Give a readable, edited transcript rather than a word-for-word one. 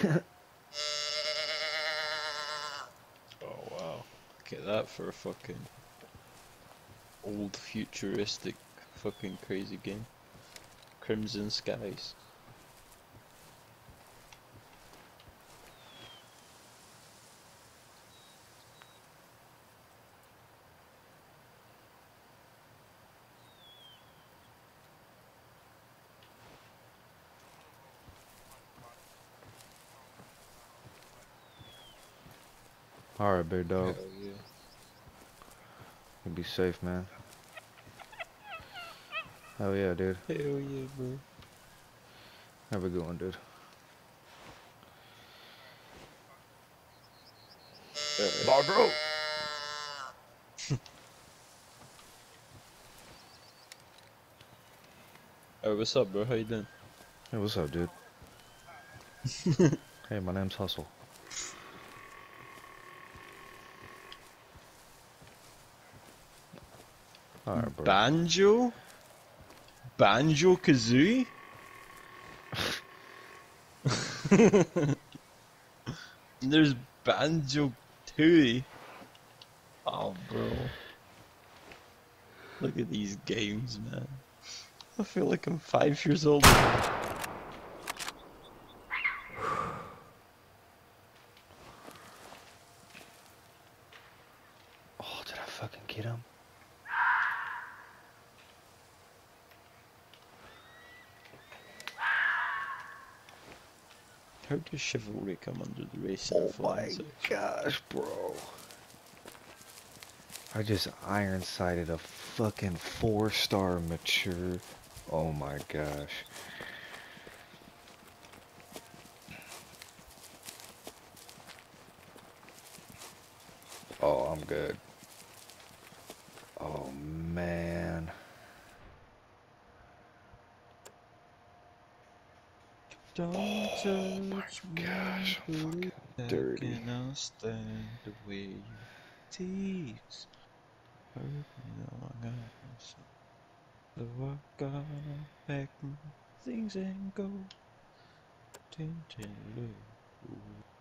Oh wow. Look at that for a fucking old futuristic fucking crazy game. Crimson Skies. Alright, big dog. Hell yeah. You be safe, man. Hell yeah, dude. Hell yeah, bro. Have a good one, dude. Barbro! Oh, what's up, bro? How you doing? Hey, what's up, dude? Hey, my name's Hustle. Alright, bro. Banjo? Banjo Kazooie? There's Banjo Tooie. Oh, bro. Look at these games, man. I feel like I'm 5 years old. Oh, did I fucking get him? How does chivalry come under the race and Oh fun my section? gosh, bro. I just iron sighted a fucking 4-star mature. Oh my gosh. Oh, I'm good. Oh man. Don't Oh my judge me, gosh, I'm fucking I dirty. cannot stand the way you tease. Hurt me long enough, so I gotta pack my things and go. Tintin,